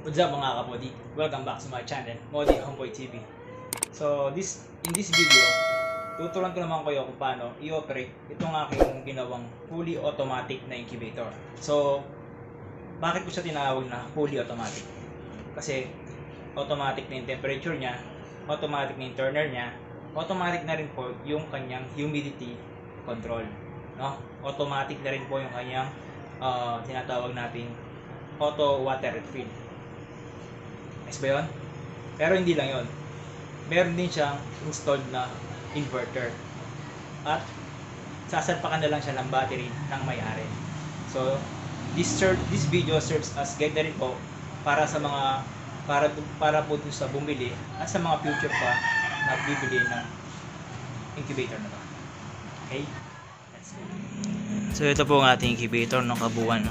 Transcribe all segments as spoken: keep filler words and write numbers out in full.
What's up mga kapodi? Welcome back to my channel, Modi Homeboy T V. So this in this video, tuturuan ko naman kayo kung paano i-operate itong aking ginawang fully automatic na incubator. So bakit ko siya tinawag na fully automatic? Kasi automatic na yung temperature niya, automatic na yung turner niya, automatic na rin po yung kanyang humidity control, no? Automatic na rin po yung kanyang uh, tinatawag nating auto water refill. Nice ba yun? Pero hindi lang yun. Meron din siyang installed na inverter. At sasalpakan na lang siya ng battery ng may-ari. So, this serve, this video serves as guide na rin po para sa mga para para po dun sa bumili at sa mga future pa na bibili ng incubator na to. Okay? Let's go. So, ito po ang ating incubator ng kabuuan, no?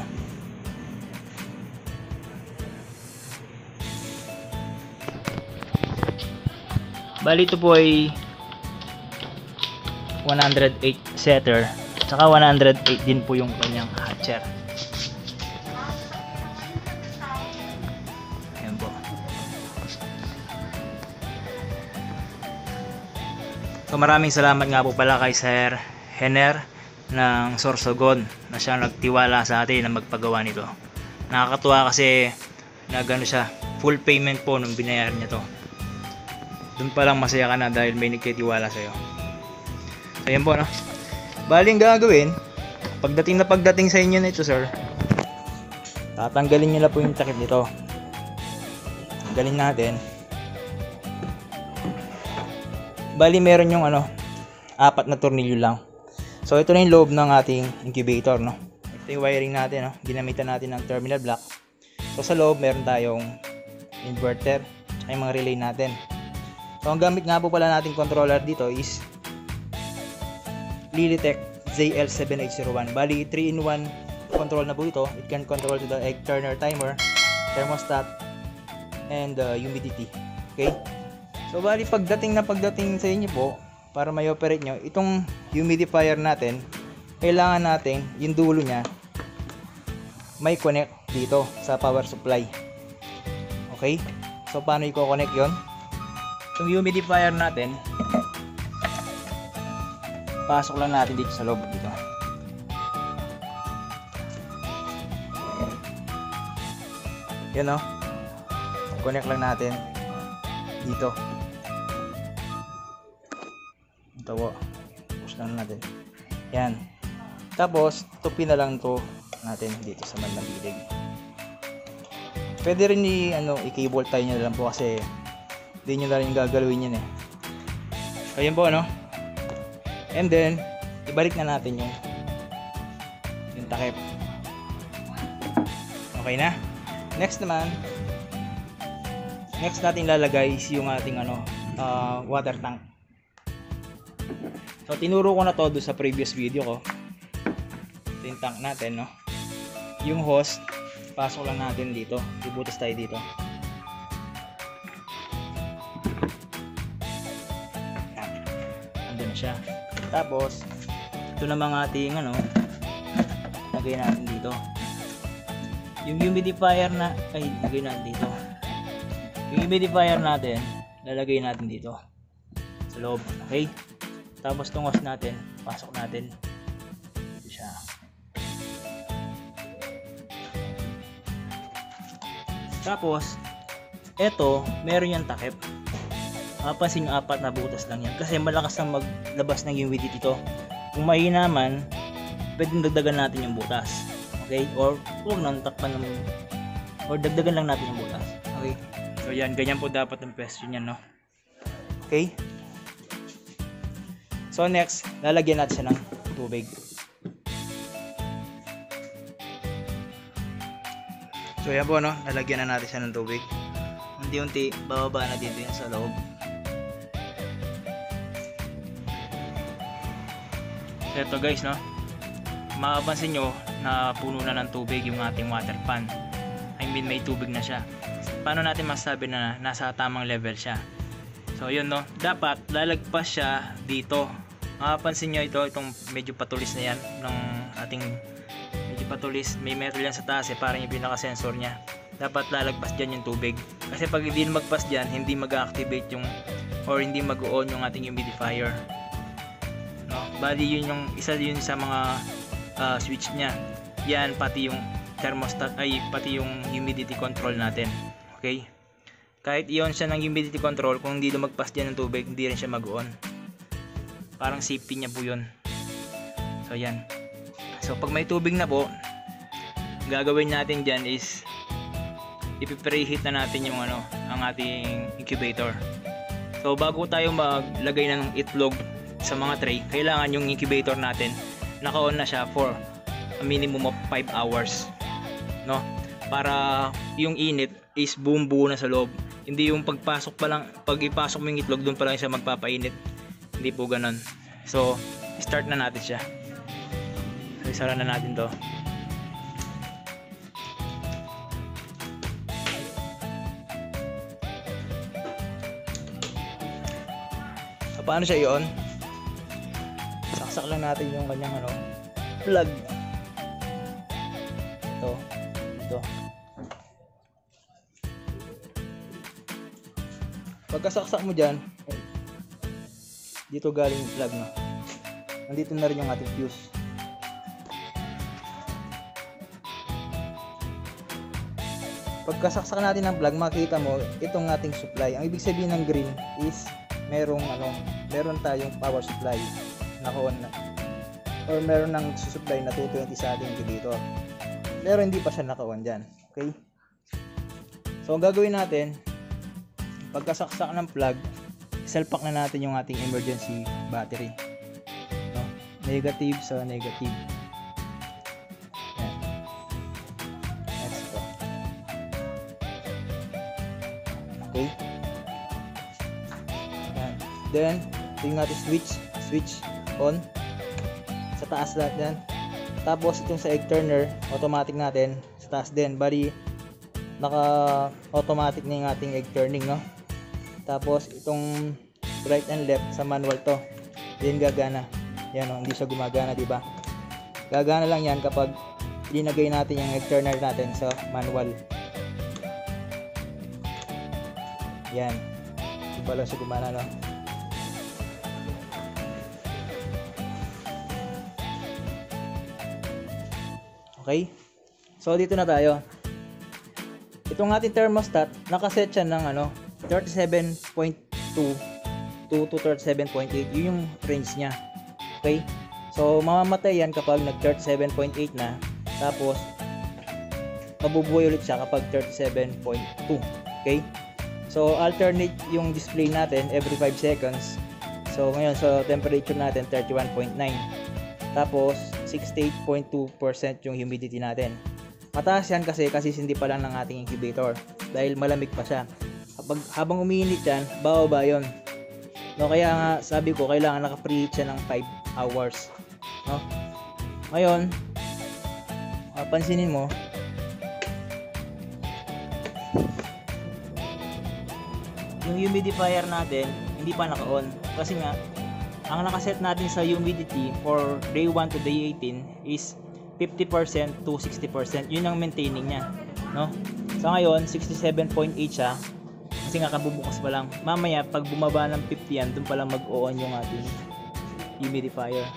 Bali ito po ay one hundred eight setter, saka one hundred eight din po yung kanyang hatcher. Ayan po. So maraming salamat nga po pala kay Sir Henner ng Sorsogon na siya nagtiwala sa atin na magpagawa nito. Nakakatuwa kasi nagano siya, full payment po nung binayaran niya to. Doon pa lang masaya ka na dahil may nagtitiwala sa'yo. So yan po, no? Bali ang gagawin, pagdating na pagdating sa inyo na ito, sir, tatanggalin nyo na po yung takip nito. Tanggalin natin. Bali meron yung ano, apat na tornilyo lang. So ito na yung loob ng ating incubator, no? Ito yung wiring natin, no? Ginamitan natin ng terminal block. So sa loob meron tayong inverter at yung mga relay natin. So ang gamit nga po pala nating controller dito is Lilitech Z L seven eight zero one. Bali three in one control na po ito. It can control to the egg turner timer, thermostat, and uh, humidity. Okay? So bali pagdating na pagdating sa inyo po, para may operate nyo, itong humidifier natin, kailangan natin yung dulo nya may connect dito sa power supply. Okay? So paano i-connect yon? Itong humidifier natin, pasok lang natin dito sa loob dito. Yan o. Connect lang natin dito. Ito po. Push lang natin. Yan. Tapos, tupin na lang to natin dito sa bandang gilid. Pwede rin i, ano, i-cable tie nyo lang po kasi hindi nyo na rin gagalawin yan eh. So yun po, no? And then ibalik na natin yung yung takip. Okay na? Next naman, next natin lalagay is yung ating ano, uh, water tank. So tinuro ko na to do sa previous video ko. Ito yung tank natin, no? Yung hose, pasok lang natin dito. Ibutas tayo dito. Siya. Tapos ito na mga ating ano, lagay natin dito yung humidifier na ay lagay natin dito yung humidifier natin lalagay natin dito sa loob. Okay, tapos itong hose natin pasok natin dito siya. Tapos eto meron yung takip. Mapansin nyo, apat na butas lang yan kasi malakas ang maglabas ng humidity ito. Kung mahina man, pwedeng dagdagan natin yung butas. Okay? Or huwag nang takpan ng or dagdagan lang natin yung butas. Okay? So yan, ganyan po dapat ang pwesto niyan, no? Okay? So next, lalagyan natin siya ng tubig. So yan po, no? Lalagyan na natin siya ng tubig. Unti-unti, bababa na dito yan sa loob. Ito guys, no, makapansin nyo na puno na ng tubig yung ating water pan. I mean may tubig na siya. Paano natin masabi na nasa tamang level siya? So yun, no, dapat lalagpas siya dito. Makapansin nyo ito, itong medyo patulis na yan ng ating medyo patulis, may metal yan sa taas eh, parang yung pinaka sensor nya. dapat lalagpas dyan yung tubig. Kasi pag hindi magpas dyan, hindi mag-activate yung or hindi mag-on yung ating humidifier. No? Bali yun yung isa yun sa mga uh, switch niya. Yan pati yung thermostat ay pati yung humidity control natin. Okay? Kahit iyon siya ng humidity control, kung hindi lumagpas dyan ng tubig, hindi rin siya mag-on. Parang safety niya po yun. So yan. So pag may tubig na po, gagawin natin dyan is ipipreheat na natin yung ano, ang ating incubator. So bago tayo maglagay na ng itlog sa mga tray, kailangan yung incubator natin naka-on na siya for a minimum of five hours, no? Para yung init is buong buo na sa loob. Hindi yung pagpasok pa lang, pag ipasok mo yung itlog, doon pa lang siya magpapainit. Hindi po ganun. So start na natin siya. So isara na natin to. Paano siya i-on? Saksak lang natin yung kanyang ano, plug. Ito, ito. Pagkasaksak mo dyan, dito galing yung plug, no? Nandito na rin yung ating fuse. Pagkasaksak natin ng plug, makikita mo itong ating supply. Ang ibig sabihin ng green is merong ano, meron tayong power supply naka-on na, or meron ng susupply na two twenty sa ating incubator, pero hindi pa siya naka-on dyan. Okay, so ang gagawin natin, pagkasaksak ng plug, salpak na natin yung ating emergency battery, no? Negative sa negative. Yan. Next ito. Okay, then tingnan natin switch switch on sa taas lahat yan. Tapos itong sa egg turner automatic natin sa taas din, bali naka automatic na yung ating egg turning, no? Tapos itong right and left sa manual to, din gagana yan, no? Hindi siya gumagana, di ba? Gagana lang yan kapag linagay natin yung egg turner natin sa manual. Yan, hindi pa lang siya gumana, no? Okay? So dito na tayo. Itong ating thermostat, nakaset siya ng ano, thirty-seven point two to thirty-seven point eight. Yun yung range niya. Okay? So mamamatay yan kapag nag thirty-seven point eight na. Tapos mabubuhay ulit siya kapag thirty-seven point two. Okay? So alternate yung display natin every five seconds. So ngayon sa so, temperature natin thirty-one point nine. Tapos sixty-eight point two percent yung humidity natin. Mataas yan kasi kasi hindi pa lang ng ating incubator dahil malamig pa siya. Kapag habang umiinit yan, bababa yun. No, kaya nga sabi ko kailangan naka-preheat siya ng five hours. No? Ngayon, pansinin mo, yung humidifier natin hindi pa naka-on kasi nga ang nakaset natin sa humidity for day one to day eighteen is fifty percent to sixty percent. Yun ang maintaining niya, no? Sa ngayon sixty-seven point eight siya kasi nga kabubukas pa lang. Mamaya pag bumaba ng fifty yan, doon pa lang mag-on yung ating humidifier.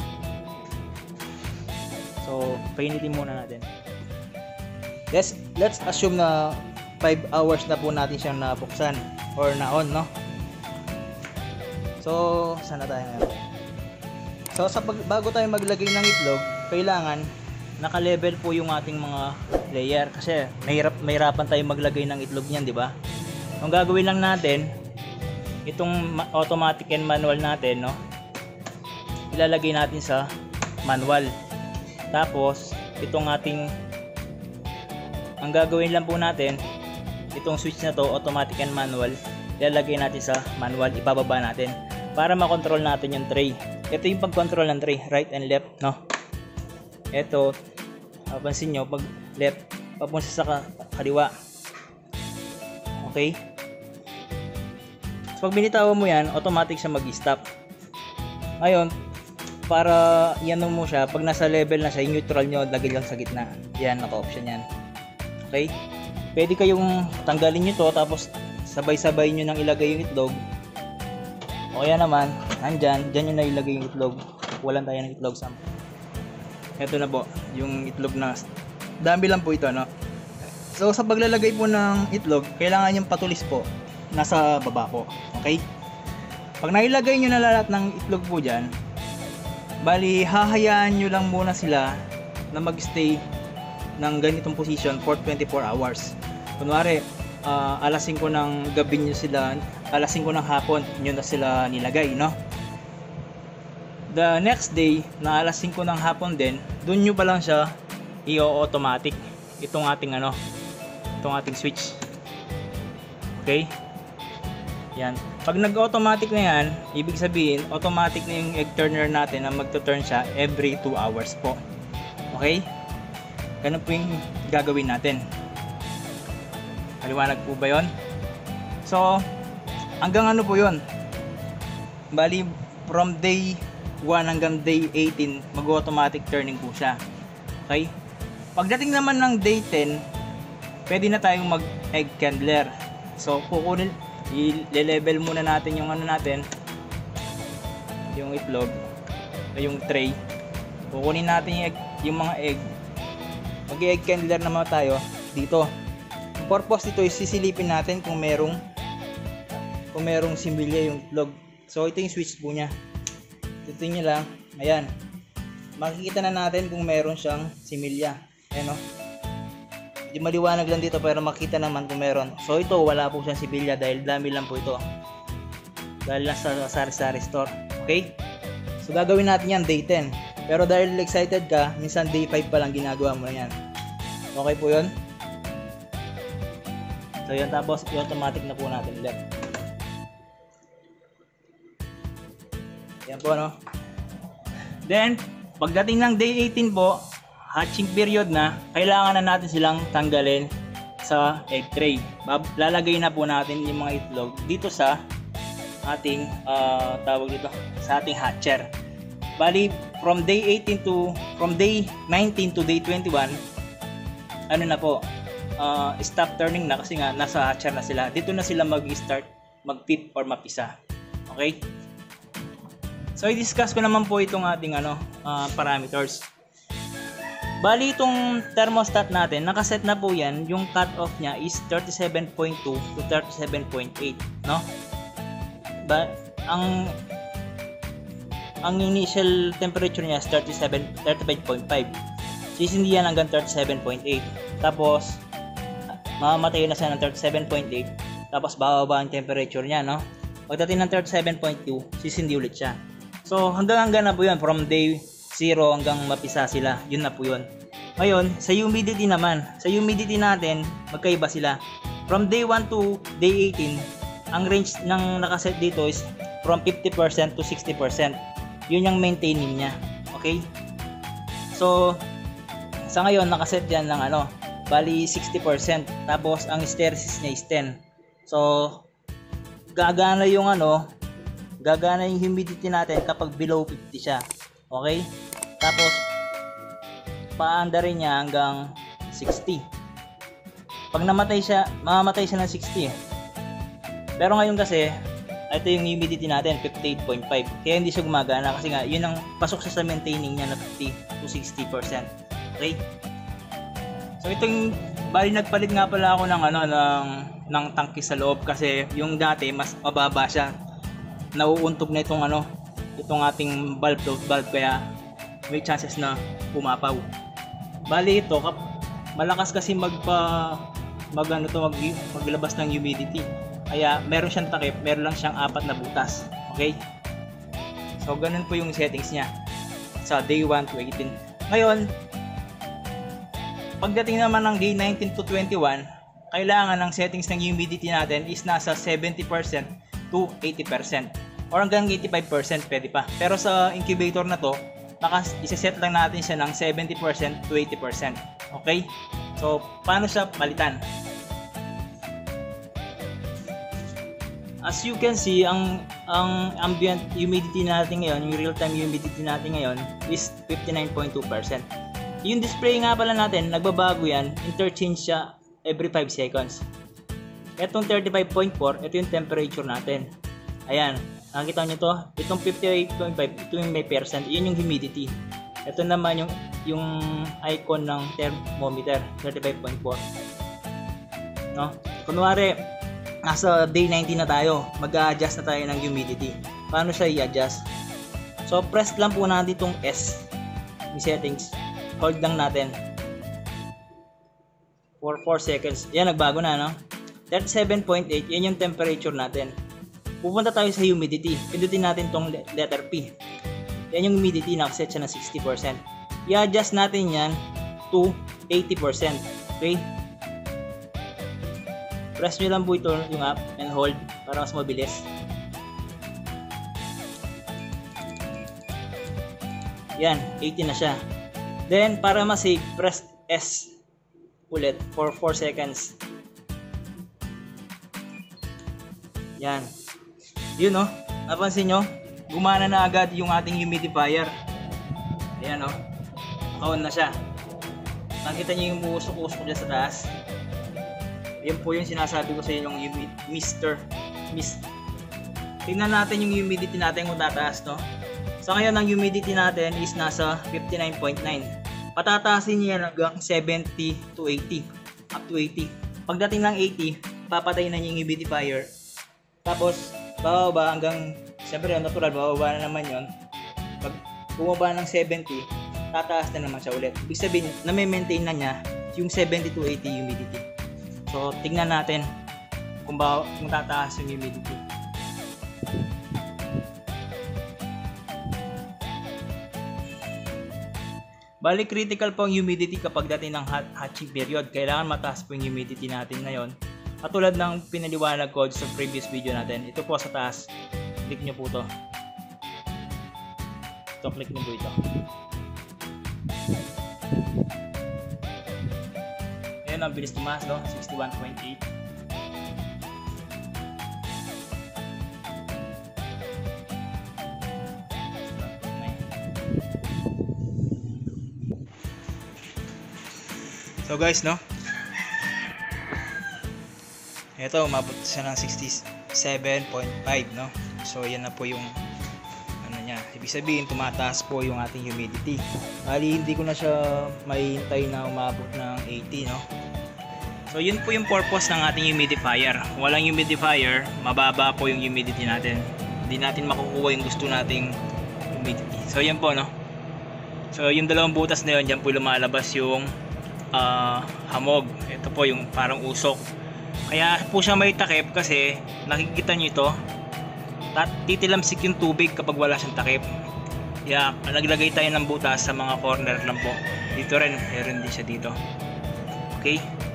So painitin muna natin. Let's, let's assume na five hours na po natin siyang nabuksan or na-on, no? So, sana tayo ngayon. So, sa pag, bago tayo maglagay ng itlog, kailangan naka-level po yung ating mga layer kasi mahirap, mahirapan tayo maglagay ng itlog niyan, di ba? Ang gagawin lang natin, itong automatic and manual natin, no? Ilalagay natin sa manual. Tapos, itong ating ang gagawin lang po natin, itong switch na to, automatic and manual, ilalagay natin sa manual, ipababa natin para makontrol natin yung tray. Ito yung pag-control ng tray, right and left, no? Ito, pansin nyo, pag left, papunta sa kaliwa. Okay? So, pag binitawan mo yan, automatic siya mag-stop. Ngayon, para yan mo siya, pag nasa level na siya, yung neutral nyo, lagay lang sa gitna. Yan, naka-option yan. Okay? pwede kayong tanggalin nyo to tapos sabay-sabay nyo nang ilagay yung itlog. O kaya naman, nandyan, dyan nyo na ilagay yung itlog. Walang tayo ng itlog sa. Ito na po, yung itlog na, dami lang po ito, no? So sa paglalagay po ng itlog, kailangan yung patulis po nasa baba po. Okay? Pag nailagay nyo na lahat ng itlog po dyan, bali hahayaan nyo lang muna sila na magstay ng ganitong position for twenty-four hours. Kunwari, uh, alas singko ng gabi nyo sila, alas singko ng hapon nyo na sila nilagay, no? The next day, na alas singko ng hapon din, dun nyo pa lang siya i-automatic itong ating ano, itong ating switch. Okay? Yan. Pag nag-automatic na yan, ibig sabihin, automatic na yung egg turner natin na magto-turn siya every two hours po. Okay? Ganun po yung gagawin natin. Maliwanag po ba yun? So, hanggang ano po yun? Bali, from day one hanggang day eighteen, mag-automatic turning po siya. Okay? Pagdating naman ng day ten, pwede na tayong mag-egg candler. So, kukunin, i-level muna natin yung ano natin, yung itlog, yung tray. Kukunin natin yung, egg, yung mga egg. Mag-egg candler naman tayo dito. Ang purpose dito is sisilipin natin kung merong kung merong similya yung itlog. So ito yung switch po niya. Ito nyo lang. Ayan. Makikita na natin kung meron siyang similya. Ayan o. Hindi maliwanag lang dito pero makita naman kung meron. So ito wala po siyang similya dahil dami lang po ito. Dahil lang sa sari-sari store. Okay? So gagawin natin yan day ten. Pero dahil excited ka, minsan day five pa lang ginagawa mo na yan. Okay po yun? So yun, tapos i-automatic na po natin ulit. Yan po, no? Then, pagdating ng day eighteen po, hatching period na, kailangan na natin silang tanggalin sa egg tray. Lalagay na po natin yung mga itlog dito sa ating uh, tawag dito, sa ating hatcher. Bali, from day eighteen to, from day nineteen to day twenty-one, ano na po, uh, stop turning na kasi nga nasa hatcher na sila. Dito na sila mag-start mag-pip or mapisa. Okay? So i-discuss ko naman po itong ating ano, uh, parameters. Bali itong thermostat natin, nakaset na po yan, yung cut-off niya is thirty-seven point two to thirty-seven point eight, no? But ang ang initial temperature niya is thirty-seven, thirty-five point five. Sisindi yan hanggang thirty-seven point eight. Tapos mamamatay na siya ng thirty-seven point eight. Tapos bababa ang temperature niya, no? Pagdating ng thirty-seven point two, sisindi ulit siya. So hanggang hanggang na po yun, from day zero hanggang mapisa sila, yun na po yun. Ngayon, sa humidity naman, sa humidity natin, magkaiba sila. From day one to day eighteen, ang range ng nakaset dito is from fifty percent to sixty percent. Yun yung maintaining niya. Okay? So, sa ngayon, nakaset yan ng ano, bali sixty percent. Tapos, ang hysteresis niya is ten. So, gagana yung ano, gagana yung humidity natin kapag below fifty siya. Okay? Tapos, paanda rin niya hanggang sixty. Pag namatay siya, mamamatay siya ng sixty. Pero ngayon kasi, ito yung humidity natin, fifty-eight point five. Kaya hindi siya gumagana kasi nga, yun ang pasok siya sa maintaining niya na fifty to sixty percent. Okay? So, itong, bali nagpalit nga pala ako ng, ano, ng, ng tangke sa loob kasi yung dati, mas mababa siya. Nauuntog na itong, ano, itong ating valve float valve kaya may chances na pumapaw. Bali ito, kap, malakas kasi magpa, mag, ano to, mag, maglabas ng humidity. Kaya meron siyang takip, meron lang siyang apat na butas. Okay? So ganun po yung settings niya sa day one to eighteen. Ngayon, pagdating naman ng day nineteen to twenty-one, kailangan ng settings ng humidity natin is nasa seventy percent to eighty percent or hanggang eighty-five percent pwede pa. Pero sa incubator na to, nakas isa-set lang natin siya ng seventy percent to eighty percent. Okay? So paano siya palitan? As you can see, ang ang ambient humidity natin ngayon, yung real-time humidity natin ngayon is fifty-nine point two percent. Yung display nga pala natin, nagbabago yan, interchange siya every five seconds. Itong thirty-five point four, ito yung temperature natin. Ayan, nakikita nyo to, itong fifty-eight point five, ito yung may percent, yun yung humidity. Ito naman yung yung icon ng thermometer, thirty-five point four. No? Kunwari, nasa day nineteen na tayo, mag-a-adjust na tayo ng humidity. Paano siya i-adjust? So, press lang po natin itong S, yung settings. Hold lang natin for four seconds. Yan, nagbago na, no? thirty-seven point eight, yan yung temperature natin. Pupunta tayo sa humidity. Pindutin natin tong letter P. Yan yung humidity, nakaset siya na sixty percent. I-adjust natin yan to eighty percent. Okay? Press nyo lang po ito yung app and hold para mas mabilis. Yan, eighty na siya. Then, para ma-save, press S ulit for four seconds. Yan. Yun, no? Napansin nyo? Gumana na agad yung ating humidifier. Ayan, no? On na siya. Nakita nyo yung usok-usok dyan sa taas. Yan po yung sinasabi ko sa inyo yung Mister Mist. Tingnan natin yung humidity natin kung tataas, no? So ngayon ang humidity natin is nasa fifty-nine point nine. Patataasin niya hanggang seventy to eighty. Up to eighty. Pagdating ng eighty, papatay na niya yung humidifier. Tapos bababa hanggang, siyempre natural, bababa na naman yon. Pag bumaba ng seventy, tataas na naman siya ulit. Ibig sabihin, na-maintain na niya yung seventy to eighty humidity. So tingnan natin kung, ba, kung tataas yung humidity. Bali, critical po ang humidity kapag dating ng hot hatching period. Kailangan mataas po yung humidity natin ngayon. Katulad ng pinaliwanag ko sa previous video natin. Ito po sa taas. Click nyo po ito. Ito, click nyo po ito. Ayan, ang bilis tumaas, no? sixty-one point eight. So guys, no? Ito, umabot siya ng sixty-seven point five, no? So yan na po yung ano niya. Ibig sabihin, tumataas po yung ating humidity. Bali, hindi ko na siya mahihintay na umabot ng eighty, no? So yun po yung purpose ng ating humidifier. Kung walang humidifier, mababa po yung humidity natin. Hindi natin makukuha yung gusto nating humidity. So yan po, no? So yung dalawang butas na yun, dyan po lumalabas yung Uh, hamog. Ito po yung parang usok. Kaya po siya may takip kasi nakikita nyo ito, titilamsik yung tubig kapag wala siyang takip. Kaya naglagay tayo ng butas sa mga corner lang po. Dito rin, meron din siya dito. Okay?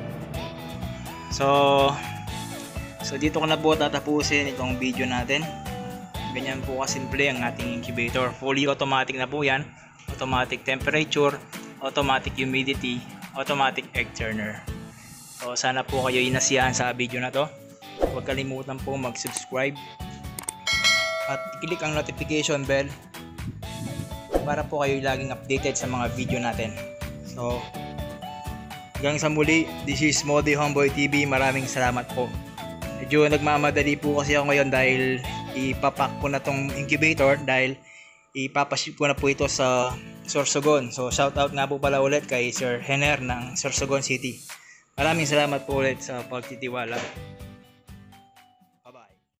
So So dito ko na po tatapusin itong video natin. Ganyan po kasimple ang ating incubator. Fully automatic na po yan. Automatic temperature, automatic humidity, automatic egg turner. So sana po kayo inasiyahan sa video na to. Huwag kalimutan po mag-subscribe at i-click ang notification bell para po kayo laging updated sa mga video natin. So hanggang sa muli, this is Modi Homeboy T V. Maraming salamat po. Medyo nagmamadali po kasi ako ngayon dahil ipapack ko na tong incubator, dahil ipapaship ko na po ito sa Sorsogon. So shout out nga po pala ulit kay Sir Henner ng Sorsogon City. Maraming salamat po ulit sa pagtitiwala.